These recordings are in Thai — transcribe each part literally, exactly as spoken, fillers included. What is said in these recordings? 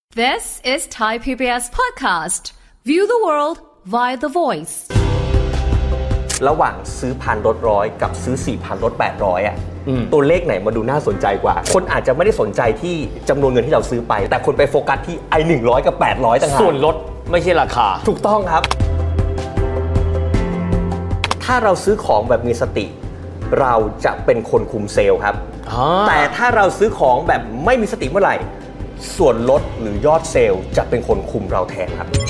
This is Thai พี บี เอส podcast. View the world via the voice. ระหว่างซื้อพันรถร้อยกับซื้อ สี่พัน รถแปดร้อยอ่ะตัวเลขไหนมาดูน่าสนใจกว่าคนอาจจะไม่ได้สนใจที่จำนวนเงินที่เราซื้อไปแต่คนไปโฟกัสที่ไอ้หนึ่งร้อยกับแปดร้อยต่างหากส่วนลดไม่ใช่ราคาถูกต้องครับถ้าเราซื้อของแบบมีสติเราจะเป็นคนคุมเซลล์ครับแต่ถ้าเราซื้อของแบบไม่มีสติเมื่อไหร่ส่วนลดหรือยอดเซลล์จะเป็นคนคุมเราแทนครับ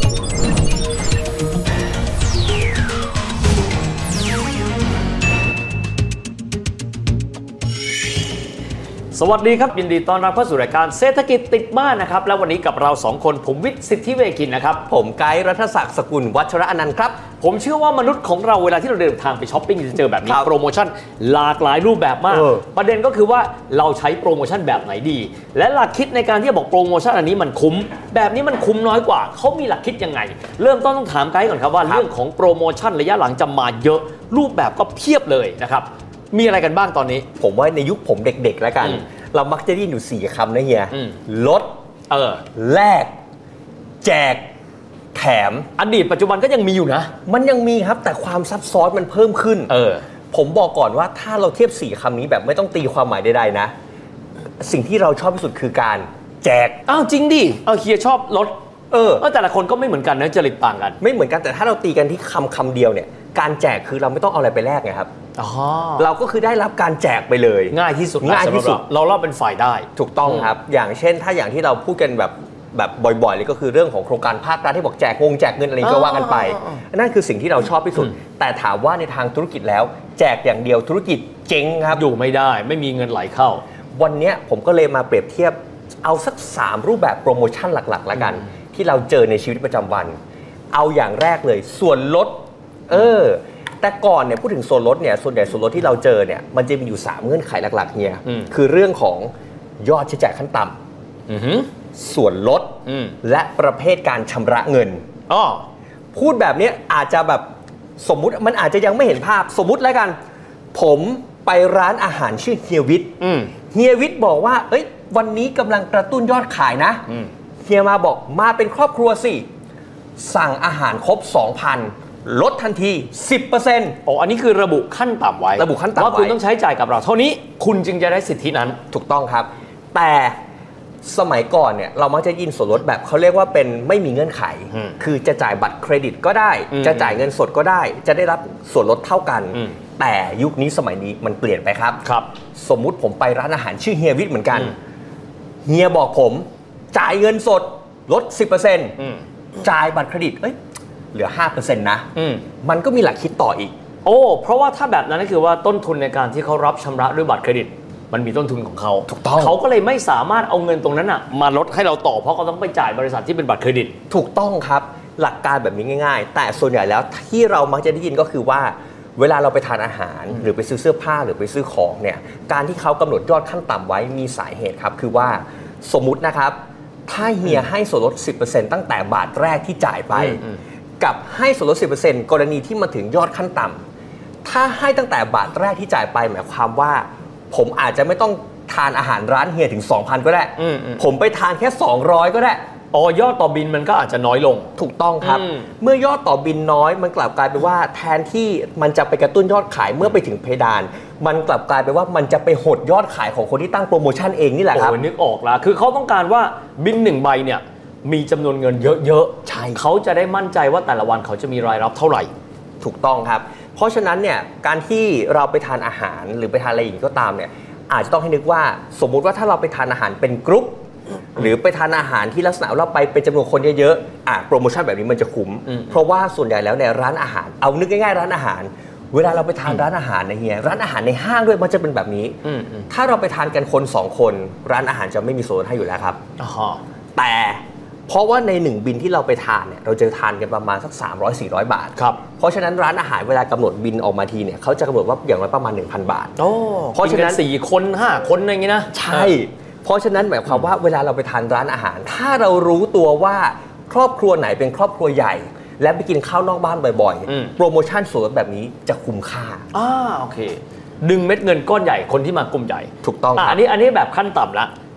สวัสดีครับยินดีต้อนรับเข้าสู่รายการเศรษฐกิจติดบ้านนะครับแล้ววันนี้กับเราสองคนผมวิทย์สิทธิเวคินนะครับผมไกด์รัฐศักดิ์สกุลวัชระอนันต์ครับผมเชื่อว่ามนุษย์ของเราเวลาที่เราเดินทางไปช้อปปิ้งจะเจอแบบนี้โปรโมชั่นหลากหลายรูปแบบมากประเด็นก็คือว่าเราใช้โปรโมชั่นแบบไหนดีและหลักคิดในการที่จะบอกโปรโมชั่นอันนี้มันคุ้มแบบนี้มันคุ้มน้อยกว่าเขามีหลักคิดยังไงเริ่มต้นต้องถามไกด์ก่อนครับว่าเรื่องของโปรโมชั่นระยะหลังจะมาเยอะรูปแบบก็เพียบเลยนะครับมีอะไรกันบ้างตอนนี้ผมว่าในยุคผมเด็กๆแล้วกันเรามักจะได้ยินอยู่สี่คำนะเฮียลดเออแลกแจกแถมอดีตปัจจุบันก็ยังมีอยู่นะมันยังมีครับแต่ความซับซ้อนมันเพิ่มขึ้นเออผมบอกก่อนว่าถ้าเราเทียบสี่คำนี้แบบไม่ต้องตีความหมายใดๆนะสิ่งที่เราชอบที่สุดคือการแจกอ้าวจริงดิเออเฮียชอบลดเออแต่ละคนก็ไม่เหมือนกันนะจริตต่างกันไม่เหมือนกันแต่ถ้าเราตีกันที่คำคำเดียวเนี่ยการแจกคือเราไม่ต้องเอาอะไรไปแลกไงครับเราก็คือได้รับการแจกไปเลยง่ายที่สุดง่ายที่สุดเราเราเป็นฝ่ายได้ถูกต้องครับอย่างเช่นถ้าอย่างที่เราพูดกันแบบแบบบ่อยๆเลยก็คือเรื่องของโครงการภาครัฐที่บอกแจกงงแจกเงินอะไรก็ว่ากันไปนั่นคือสิ่งที่เราชอบที่สุดแต่ถามว่าในทางธุรกิจแล้วแจกอย่างเดียวธุรกิจเจ๊งครับอยู่ไม่ได้ไม่มีเงินไหลเข้าวันนี้ผมก็เลยมาเปรียบเทียบเอาสักสามรูปแบบโปรโมชั่นหลักๆแล้วกันที่เราเจอในชีวิตประจำวันเอาอย่างแรกเลยส่วนลดเออแต่ก่อนเนี่ยพูดถึงส่วนลดเนี่ยส่วนใหญ่ส่วนลดที่เราเจอเนี่ยมันจะมีอยู่สามเงื่อนไขหลักๆเนี่ยคือเรื่องของยอดใช้จ่ายขั้นต่ำส่วนลดและประเภทการชำระเงินอ๋อพูดแบบนี้อาจจะแบบสมมุติมันอาจจะยังไม่เห็นภาพสมมุติแล้วกันผมไปร้านอาหารชื่อเฮียวิทย์เฮียวิทย์บอกว่าเอ้ยวันนี้กำลังกระตุ้นยอดขายนะเฮียมาบอกมาเป็นครอบครัวสิสั่งอาหารครบ สองพัน ลดทันที สิบเปอร์เซ็นต์โอ้อันนี้คือระบุขั้นต่ำไว้ระบุขั้นต่ำไว้ว่าคุณต้องใช้จ่ายกับเราเท่านี้คุณจึงจะได้สิทธินั้นถูกต้องครับแต่สมัยก่อนเนี่ยเรามักจะยินส่วนลดแบบเขาเรียกว่าเป็นไม่มีเงื่อนไขคือจะจ่ายบัตรเครดิตก็ได้จะจ่ายเงินสดก็ได้จะได้รับส่วนลดเท่ากันแต่ยุคนี้สมัยนี้มันเปลี่ยนไปครับครับสมมุติผมไปร้านอาหารชื่อเฮียวิทย์เหมือนกันเฮียบอกผมจ่ายเงินสดลด สิบเปอร์เซ็นต์ จ่ายบัตรเครดิตเอ้ยเหลือ ห้าเปอร์เซ็นต์ นะมันก็มีหลักคิดต่ออีกโอ้เพราะว่าถ้าแบบนั้นก็คือว่าต้นทุนในการที่เขารับชำระด้วยบัตรเครดิตมันมีต้นทุนของเขาถูกต้องเขาก็เลยไม่สามารถเอาเงินตรงนั้นอ่ะมาลดให้เราต่อเพราะเขาต้องไปจ่ายบริษัทที่เป็นบัตรเครดิตถูกต้องครับหลักการแบบนี้ง่ายๆแต่ส่วนใหญ่แล้วที่เรามักจะได้ยินก็คือว่าเวลาเราไปทานอาหารหรือไปซื้อเสื้อผ้าหรือไปซื้อของเนี่ยการที่เขากำหนดยอดขั้นต่ำไว้มีสาเหตุครับคือว่าสมมุตินะครับถ้าเฮียให้ส่วนลด สิบเปอร์เซ็นต์ ตั้งแต่บาทแรกที่จ่ายไปกับให้ส่วนลด สิบเปอร์เซ็นต์ กรณีที่มาถึงยอดขั้นต่ำถ้าให้ตั้งแต่บาทแรกที่จ่ายไปหมายความว่าผมอาจจะไม่ต้องทานอาหารร้านเฮียถึง สองพัน ก็ได้ผมไปทานแค่สองร้อยก็ได้อ๋อยอดต่อบินมันก็อาจจะน้อยลงถูกต้องครับเมื่อยอดต่อบินน้อยมันกลับกลายเป็นว่าแทนที่มันจะไปกระตุ้นยอดขายเมื่อไปถึงเพดานมันกลับกลายเป็นว่ามันจะไปหดยอดขายของคนที่ตั้งโปรโมชั่นเองนี่แหละครับโอ้นึกออกแล้วคือเขาต้องการว่าบินหนึ่งใบเนี่ยมีจำนวนเงินเยอะๆใช่เขาจะได้มั่นใจว่าแต่ละวันเขาจะมีรายรับเท่าไหร่ถูกต้องครับเพราะฉะนั้นเนี่ยการที่เราไปทานอาหารหรือไปทานอะไรอย่างนี้ก็ตามเนี่ยอาจจะต้องให้นึกว่าสมมุติว่าถ้าเราไปทานอาหารเป็นกรุ๊ปหรือไปทานอาหารที่ลักษณะเราไปเป็นจำนวนคนเยอะๆอ่ะโปรโมชั่นแบบนี้มันจะคุ้มเพราะว่าส่วนใหญ่แล้วในร้านอาหารเอานึกง่ายๆร้านอาหารเวลาเราไปทานร้านอาหารนะเฮียร้านอาหารในห้างด้วยมันจะเป็นแบบนี้ถ้าเราไปทานกันคนสองคนร้านอาหารจะไม่มีส่วนลดให้อยู่แล้วครับแต่เพราะว่าในหนึ่งบินที่เราไปทานเนี่ยเราจะทานกันประมาณสักสามร้อย สี่ร้อยบาทครับเพราะฉะนั้นร้านอาหารเวลากำหนดบินออกมาทีเนี่ยเขาจะกำหนดว่าอย่างน้อยประมาณ หนึ่งพัน บาทโอ้เพราะฉะนั้นสี่คนห้าคนอะไรอย่างงี้นะใช่เพราะฉะนั้นหมายความว่าเวลาเราไปทานร้านอาหารถ้าเรารู้ตัวว่าครอบครัวไหนเป็นครอบครัวใหญ่และไปกินข้าวนอกบ้านบ่อยๆโปรโมชั่นส่วนลดแบบนี้จะคุ้มค่าอ่าโอเคดึงเม็ดเงินก้อนใหญ่คนที่มากลุ่มใหญ่ถูกต้องอันนี้อันนี้แบบขั้นต่ำละ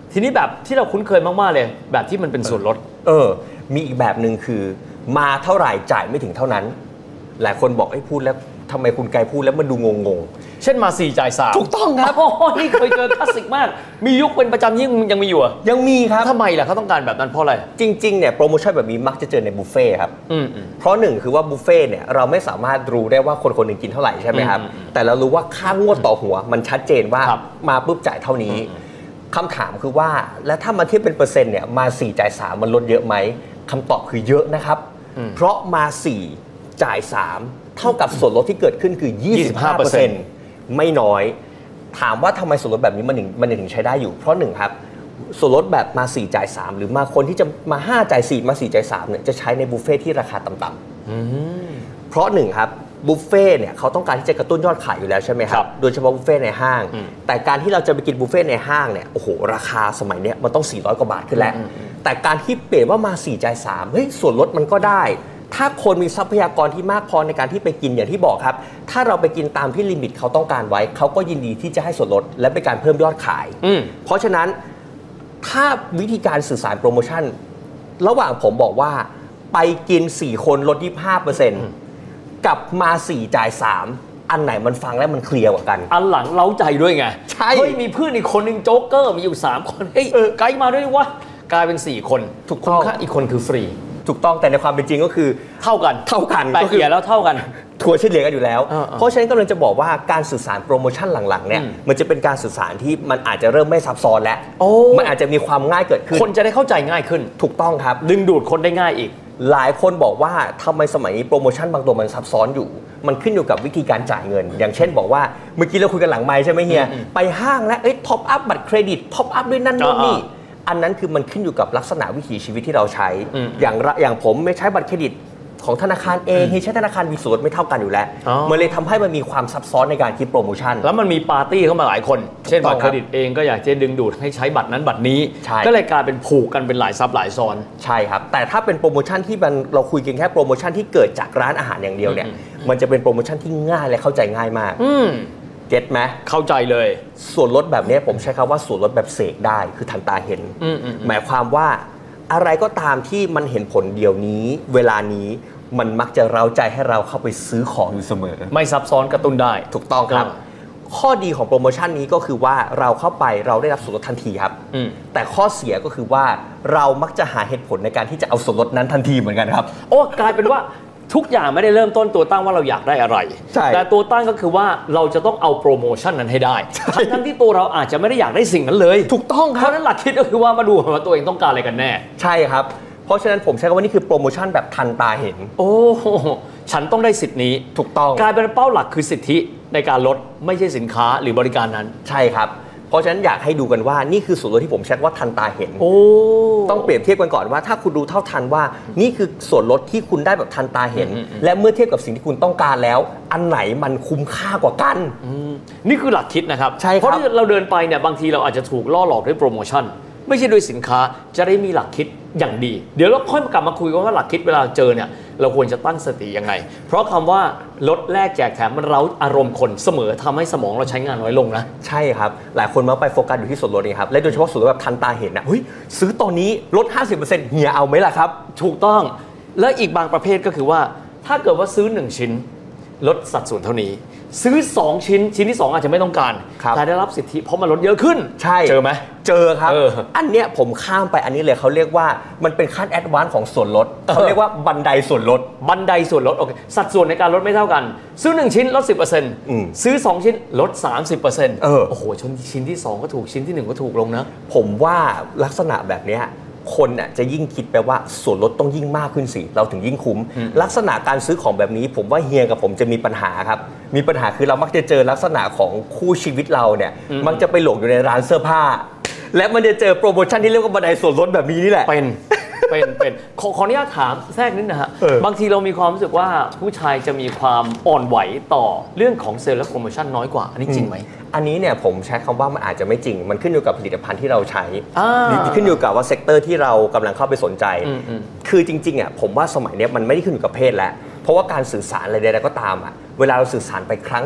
ทีนี้แบบที่เราคุ้นเคยมากๆเลยแบบที่มันเป็นส่วนลดเออมีอีกแบบหนึ่งคือมาเท่าไหร่จ่ายไม่ถึงเท่านั้นหลายคนบอกไอ้พูดแล้วทำไมคุณไกพูดแล้วมันดูงงๆเช่นมาสี่จ่ายสามถูกต้องครับโอ้นี่เคยเจอคลาสสิกมากมียุคเป็นประจำยิ่งยังมีอยู่อ่ะยังมีครับทำไมล่ะเขาต้องการแบบนั้นเพราะอะไรจริงๆเนี่ยโปรโมชั่นแบบนี้มักจะเจอในบุฟเฟ่ครับเพราะหนึ่งคือว่าบุฟเฟ่เนี่ยเราไม่สามารถรู้ได้ว่าคนคนหนึ่งกินเท่าไหร่ใช่ไหมครับแต่เรารู้ว่าค่างวดต่อหัวมันชัดเจนว่ามาปุ๊บจ่ายเท่านี้คำถามคือว่าแล้วถ้ามาเทียบเป็นเปอร์เซ็นต์เนี่ยมาสี่จ่ายสามมันลดเยอะไหมคำตอบคือเยอะนะครับเพราะมาสี่จ่ายสามเท่ากับส่วนลดที่เกิดขึ้นคือ ยี่สิบห้าเปอร์เซ็นต์ ไม่น้อยถามว่าทำไมส่วนลดแบบนี้มันถึงมันถึงใช้ได้อยู่เพราะหนึ่งครับส่วนลดแบบมาสี่จ่ายสามหรือมาคนที่จะมาห้าจ่ายสี่มาสี่จ่ายสามเนี่ยจะใช้ในบุฟเฟ่ที่ราคาต่ำๆเพราะหนึ่งครับบุฟเฟ่เนี่ยเขาต้องการที่จะกระตุ้นยอดขายอยู่แล้วใช่ไหมครับโดยเฉพาะบุฟเฟ่ในห้างแต่การที่เราจะไปกินบุฟเฟ่ในห้างเนี่ยโอ้โหราคาสมัยนี้มันต้องสี่ร้อยกว่าบาทขึ้นแล้วแต่การที่เปลี่ยนว่ามาสี่จ่ายสามเฮ้ยส่วนลดมันก็ได้ถ้าคนมีทรัพยากรที่มากพอในการที่ไปกินอย่างที่บอกครับถ้าเราไปกินตามที่ลิมิตเขาต้องการไว้เขาก็ยินดีที่จะให้ส่วนลดและเป็นการเพิ่มยอดขายเพราะฉะนั้นถ้าวิธีการสื่อสารโปรโมชั่นระหว่างผมบอกว่าไปกินสี่คนลด ยี่สิบห้าเปอร์เซ็นต์ กับมาสี่จ่ายสามอันไหนมันฟังแล้วมันเคลียร์กว่ากันอันหลังเล้าใจด้วยไงใช่เฮ้ยมีเพื่อนอีกคนนึงโจ๊กเกอร์มีอยู่สามคนเฮ้ยไกด์มาด้วยวะกลายเป็นสี่คนถูกต้องอีกคนคือฟรีถูกต้องแต่ในความเป็นจริงก็คือเท่ากันเท่ากันก็คือแล้วเท่ากันทัวร์เฉลี่ยกันอยู่แล้วเพราะฉะนั้นกำลังจะบอกว่าการสื่อสารโปรโมชั่นหลังๆเนี่ยมันจะเป็นการสื่อสารที่มันอาจจะเริ่มไม่ซับซ้อนแล้วมันอาจจะมีความง่ายเกิดขึ้นคนจะได้เข้าใจง่ายขึ้นถูกต้องครับดึงดูดคนได้ง่ายอีกหลายคนบอกว่าทำไมสมัยนี้โปรโมชั่นบางตัวมันซับซ้อนอยู่มันขึ้นอยู่กับวิธีการจ่ายเงินอย่างเช่นบอกว่าเมื่อกี้เราคุยกันหลังไมค์ใช่ไหมเฮียไปห้างแล้วเอ้ยท็อปอัพบัตรเครดิตท็อปอัพด้วยนั่นนู่นนี่อันนั้นคือมันขึ้นอยู่กับลักษณะวิถีชีวิตที่เราใช้อย่างอย่างผมไม่ใช้บัตรเครดิตของธนาคาร A ที่ใช้ธนาคารมีส่วนลดไม่เท่ากันอยู่แล้วมันเลยทำให้มันมีความซับซ้อนในการคิดโปรโมชั่นแล้วมันมีปาร์ตี้เข้ามาหลายคนเช่นบัตรเครดิตเองก็อยากจะดึงดูดให้ใช้บัตรนั้นบัตรนี้ก็เลยกลายเป็นผูกกันเป็นหลายซับหลายซ้อนใช่ครับแต่ถ้าเป็นโปรโมชั่นที่มันเราคุยกันแค่โปรโมชั่นที่เกิดจากร้านอาหารอย่างเดียวเนี่ยมันจะเป็นโปรโมชั่นที่ง่ายและเข้าใจง่ายมากเก็ตไหมเข้าใจเลยส่วนลดแบบนี้ผมใช้คำว่าส่วนลดแบบเสกได้คือทันตาเห็นหมายความว่าอะไรก็ตามที่มันเห็นผลเดี๋ยวนี้เวลานี้มันมักจะเร้าใจให้เราเข้าไปซื้อของอยู่เสมอไม่ซับซ้อนกระตุ้นได้ถูกต้องครับข้อดีของโปรโมชั่นนี้ก็คือว่าเราเข้าไปเราได้รับส่วนลดทันทีครับแต่ข้อเสียก็คือว่าเรามักจะหาเหตุผลในการที่จะเอาส่วนลดนั้นทันทีเหมือนกันครับโอ้กลายเป็นว่าทุกอย่างไม่ได้เริ่มต้นตัวตั้งว่าเราอยากได้อะไรแต่ตัวตั้งก็คือว่าเราจะต้องเอาโปรโมชั่นนั้นให้ได้ทั้งที่ตัวเราอาจจะไม่ได้อยากได้สิ่งนั้นเลยถูกต้องครับเพราะนั้นหลักคิดก็คือว่ามาดูว่าตัวเองต้องการอะไรกันแน่ใช่ครับเพราะฉะนั้นผมใช้คำว่านี่คือโปรโมชั่นแบบทันตาเห็นโอ้ฉันต้องได้สิทธินี้ถูกต้องกลายเป็นเป้าหลักคือสิทธิในการลดไม่ใช่สินค้าหรือบริการนั้นใช่ครับเพราะฉะนั้นอยากให้ดูกันว่านี่คือส่วนลดที่ผมใช้ว่าทันตาเห็นโอ้ต้องเปรียบเทียบกันก่อนว่าถ้าคุณดูเท่าทันว่านี่คือส่วนลดที่คุณได้แบบทันตาเห็นและเมื่อเทียบกับสิ่งที่คุณต้องการแล้วอันไหนมันคุ้มค่ากว่ากันนี่คือหลักคิดนะครับใช่ครับเพราะที่เราเดินไปเนี่ยบางทีเราอาจจะถูกล่อหลอกด้วยโปรโมชั่นไม่ใช่ด้วยสินค้าจะได้มีหลักคิดอย่างดีเดี๋ยวเราค่อยมากลับมาคุยกันว่าหลักคิดเวลาเจอเนี่ยเราควรจะตั้งสติยังไงเพราะคำว่าลดแลกแจกแถมมันเร้าอารมณ์คนเสมอทำให้สมองเราใช้งานน้อยลงนะใช่ครับหลายคนมักไปโฟกัสอยู่ที่ส่วนลดนี่ครับและโดยเฉพาะส่วนลดแบบทันตาเห็นนะเฮ้ยซื้อตอนนี้ลด ห้าสิบเปอร์เซ็นต์ เฮียเอาไหมล่ะครับถูกต้องและอีกบางประเภทก็คือว่าถ้าเกิดว่าซื้อหนึ่งชิ้นลดสัดส่วนเท่านี้ซื้อสองชิ้นชิ้นที่สองอาจจะไม่ต้องการแต่ได้รับสิทธิเพราะมันลดเยอะขึ้นใช่เจอไหมเจอครับ อ, อันเนี้ยผมข้ามไปอันนี้เลยเขาเรียกว่ามันเป็นขั้นแอดวานซ์ของส่วนลดเขาเรียกว่าบันไดส่วนลดบันไดส่วนลดโอเคสัดส่วนในการลดไม่เท่ากันซื้อหนึ่งชิ้นลด สิบเปอร์เซ็นต์ ซื้อสองชิ้นลด สามสิบเปอร์เซ็นต์เออโอ้โหชิ้นที่สองก็ถูกชิ้นที่หนึ่งก็ถูกลงนะผมว่าลักษณะแบบเนี้ยคนน่ะจะยิ่งคิดไปว่าส่วนลดต้องยิ่งมากขึ้นสิเราถึงยิ่งคุ้มลักษณะการซื้อของแบบนี้ผมว่าเฮียกับผมจะมีปัญหาครับมีปัญหาคือเรามักจะเจอลักษณะของคู่ชีวิตเราเนี่ยมักจะไปหลงอยู่ในร้านเสื้อผ้าและมันจะเจอโปรโมชั่นที่เรียกว่าบันไดส่วนลดแบบนี้นี่แหละเป็นเป็นเป็นขอขออนุญาตถามแทรกนิดนะฮะบางทีเรามีความรู้สึกว่าผู้ชายจะมีความอ่อนไหวต่อเรื่องของเซลล์และโปรโมชั่นน้อยกว่าอันนี้จริงไหมอันนี้เนี่ยผมใช้คำว่ามันอาจจะไม่จริงมันขึ้นอยู่กับผลิตภัณฑ์ที่เราใช้ขึ้นอยู่กับว่าเซกเตอร์ที่เรากำลังเข้าไปสนใจคือจริงๆอ่ะผมว่าสมัยนี้มันไม่ได้ขึ้นอยู่กับเพศแล้วเพราะว่าการสื่อสารอะไรใดๆก็ตามอ่ะเวลาเราสื่อสารไปครั้งหนึ่งอ่ะ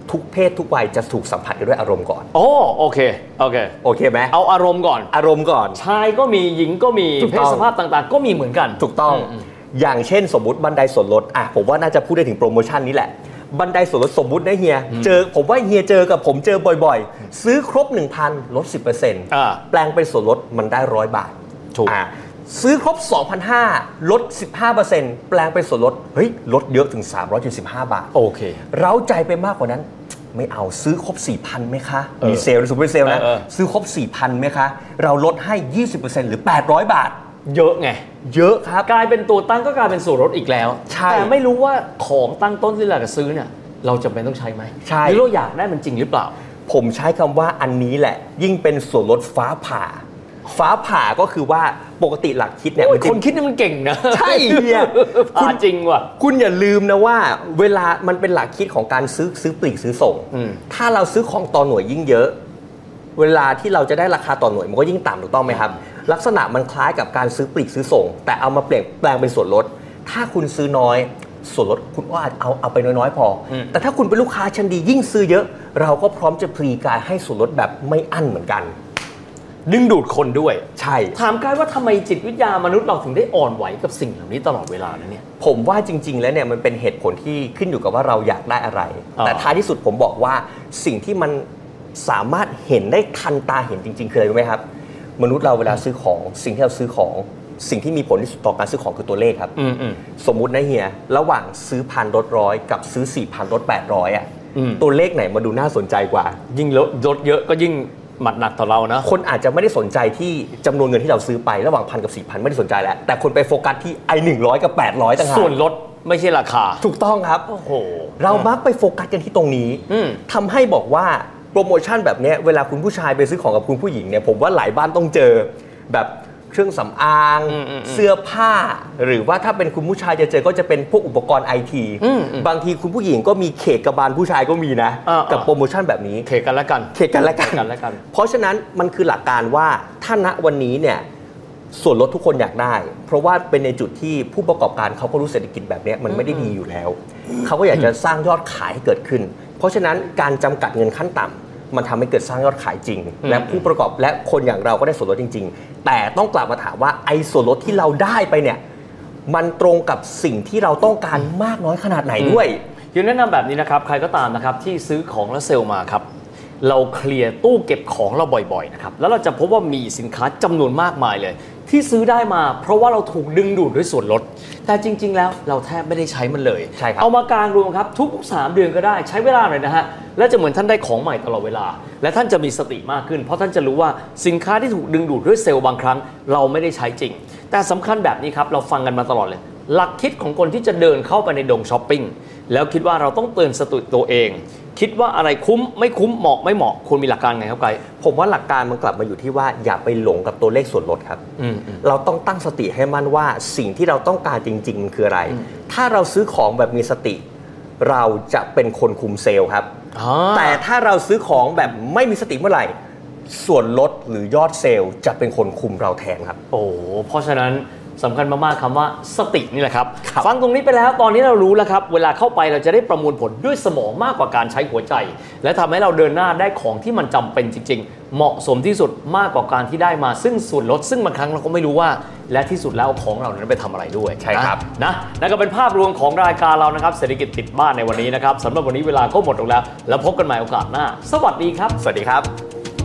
ทุกเพศทุกวัยจะถูกสัมผัสกันด้วยอารมณ์ก่อนโอ้โอเคโอเคโอเคไหมเอาอารมณ์ก่อนอารมณ์ก่อนชายก็มีหญิงก็มีเพศสภาพต่างๆก็มีเหมือนกันถูกต้องอย่างเช่นสมมุติบันไดส่วนลดอ่ะผมว่าน่าจะพูดได้ถึงโปรโมชั่นนี้แหละบันไดส่วนลดสมมุตินะเฮียเจอผมว่าเฮียเจอกับผมเจอบ่อยๆซื้อครบ หนึ่งพัน ลด สิบเปอร์เซ็นต์ อ่าแปลงเป็นส่วนลดมันได้หนึ่งร้อยบาทถูกอ่าซื้อครบ สองพันห้าร้อย ลด สิบห้าเปอร์เซ็นต์ แปลงเป็นส่วนลดเฮ้ยลดเยอะถึงสามร้อยเจ็ดสิบห้าบาทโอเคเร้าใจไปมากกว่านั้นไม่เอาซื้อครบ สี่พัน ไหมคะมีเซลล์สุดเป็นเซลล์นะซื้อครบ สี่พัน ไหมคะเราลดให้ ยี่สิบเปอร์เซ็นต์ หรือแปดร้อยบาทเยอะไงเยอะครับกลายเป็นตัวตั้งก็กลายเป็นส่วนลดอีกแล้วแต่ไม่รู้ว่าของตั้งต้นที่เราจะซื้อเนี่ยเราจำเป็นต้องใช้ไหมใช่หรือเราอยากได้มันจริงหรือเปล่าผมใช้คำว่าอันนี้แหละยิ่งเป็นส่วนลดฟ้าผ่าฟ้าผ่าก็คือว่าปกติหลักคิดเนี่ยคนคิดนี่มันเก่งนะใช่เนี่ยคุณจริงว่ะคุณอย่าลืมนะว่าเวลามันเป็นหลักคิดของการซื้อซื้อปลีกซื้อส่งถ้าเราซื้อของต่อหน่วยยิ่งเยอะเวลาที่เราจะได้ราคาต่อหน่วยมันก็ยิ่งต่ำถูกต้องไหมครับลักษณะมันคล้ายกับการซื้อปลีกซื้อส่งแต่เอามาเปลี่ยนแปลงเป็นส่วนลดถ้าคุณซื้อน้อยส่วนลดคุณว่าเอาเอาไปน้อยๆพอแต่ถ้าคุณเป็นลูกค้าชั้นดียิ่งซื้อเยอะเราก็พร้อมจะพรีกายให้ส่วนลดแบบไม่อั้นเหมือนกันดึงดูดคนด้วยใช่ถามกายว่าทำไมจิตวิทยามนุษย์เราถึงได้อ่อนไหวกับสิ่งเหล่านี้ตลอดเวลานะเนี่ยผมว่าจริงๆแล้วเนี่ยมันเป็นเหตุผลที่ขึ้นอยู่กับว่าเราอยากได้อะไรแต่ท้ายที่สุดผมบอกว่าสิ่งที่มันสามารถเห็นได้ทันตาเห็นจริงๆคืออะไรรู้ไหมครับมนุษย์เราเวลาซื้อของสิ่งที่เราซื้อของสิ่งที่มีผลที่สุดต่อการซื้อของคือตัวเลขครับสมมุตินะเฮียระหว่างซื้อพันลดร้อยกับซื้อสี่พันลดแปดร้อยอ่ะตัวเลขไหนมาดูน่าสนใจกว่ายิ่งลดลดเยอะก็ยิ่งหมัดหนักต่อเรานะคนอาจจะไม่ได้สนใจที่จำนวนเงินที่เราซื้อไประหว่างพันกับสี่พันไม่ได้สนใจแล้วแต่คนไปโฟกัสที่ไอ้หนึ่งร้อยกับแปดร้อยต่างหากส่วนลดไม่ใช่ราคาถูกต้องครับโอ้โหเรามักไปโฟกัสกันที่ตรงนี้ทำให้บอกว่าโปรโมชั่นแบบนี้เวลาคุณผู้ชายไปซื้อของกับคุณผู้หญิงเนี่ยผมว่าหลายบ้านต้องเจอแบบเครื่องสำอางเสื้อผ้าหรือว่าถ้าเป็นคุณผู้ชายจะเจอก็จะเป็นพวกอุปกรณ์ไอทีบางทีคุณผู้หญิงก็มีเขตกระบาลผู้ชายก็มีนะกับโปรโมชั่นแบบนี้เขตกันละกันเขตกันละกันเพราะฉะนั้นมันคือหลักการว่าถ้าณวันนี้เนี่ยส่วนลดทุกคนอยากได้เพราะว่าเป็นในจุดที่ผู้ประกอบการเขาก็รู้เศรษฐกิจแบบนี้มันไม่ได้ดีอยู่แล้วเขาก็อยากจะสร้างยอดขายให้เกิดขึ้นเพราะฉะนั้นการจำกัดเงินขั้นต่ำมันทำให้เกิดสร้างยอดขายจริงและผู้ประกอบและคนอย่างเราก็ได้ส่วนลดจริงๆแต่ต้องกลับมาถามว่าไอ้ส่วนลดที่เราได้ไปเนี่ยมันตรงกับสิ่งที่เราต้องการมากน้อยขนาดไหนด้วยยังแนะนำแบบนี้นะครับใครก็ตามนะครับที่ซื้อของแล้วเซลล์มาครับเราเคลียร์ตู้เก็บของเราบ่อยๆนะครับแล้วเราจะพบว่ามีสินค้าจำนวนมากมายเลยที่ซื้อได้มาเพราะว่าเราถูกดึงดูดด้วยส่วนลดแต่จริงๆแล้วเราแทบไม่ได้ใช้มันเลยใช่ครับเอามากางรวมครับทุกสามเดือนก็ได้ใช้เวลาหน่อยนะฮะและจะเหมือนท่านได้ของใหม่ตลอดเวลาและท่านจะมีสติมากขึ้นเพราะท่านจะรู้ว่าสินค้าที่ถูกดึงดูดด้วยเซลล์บางครั้งเราไม่ได้ใช้จริงแต่สำคัญแบบนี้ครับเราฟังกันมาตลอดเลยหลักคิดของคนที่จะเดินเข้าไปในดงช้อปปิ้งแล้วคิดว่าเราต้องเตือนสติตัวเองคิดว่าอะไรคุ้มไม่คุ้มเหมาะไม่เหมาะคุณมีหลักการไงครับไกด์ผมว่าหลักการมันกลับมาอยู่ที่ว่าอย่าไปหลงกับตัวเลขส่วนลดครับเราต้องตั้งสติให้มั่นว่าสิ่งที่เราต้องการจริงๆมันคืออะไรถ้าเราซื้อของแบบมีสติเราจะเป็นคนคุมเซลล์ครับแต่ถ้าเราซื้อของแบบไม่มีสติเมื่อไหร่ส่วนลดหรือยอดเซลล์จะเป็นคนคุมเราแทนครับโอ้เพราะฉะนั้นสำคัญมากๆคำว่าสตินี่แหละครับฟังตรงนี้ไปแล้วตอนนี้เรารู้แล้วครับเวลาเข้าไปเราจะได้ประมวลผลด้วยสมองมากกว่าการใช้หัวใจและทำให้เราเดินหน้าได้ของที่มันจำเป็นจริงๆเหมาะสมที่สุดมากกว่าการที่ได้มาซึ่งส่วนลดซึ่งบางครั้งเราก็ไม่รู้ว่าและที่สุดแล้วของเรานั้นไปทำอะไรด้วยใช่ครับนะนั่นก็เป็นภาพรวมของรายการเรานะครับเศรษฐกิจติดบ้านในวันนี้นะครับสำหรับวันนี้เวลาก็หมดลงแล้วแล้วพบกันใหม่โอกาสหน้าสวัสดีครับสวัสดีครับ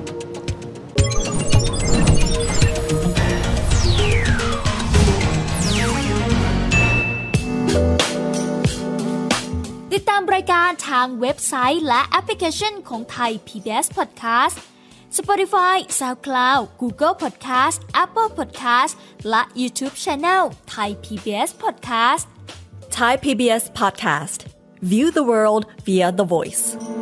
ติดตามรายการทางเว็บไซต์และแอปพลิเคชันของไทย พี บี เอส Podcast Spotify SoundCloud Google Podcast Apple Podcast และ YouTube Channel Thai พี บี เอส Podcast Thai พี บี เอส Podcast View the world via the voice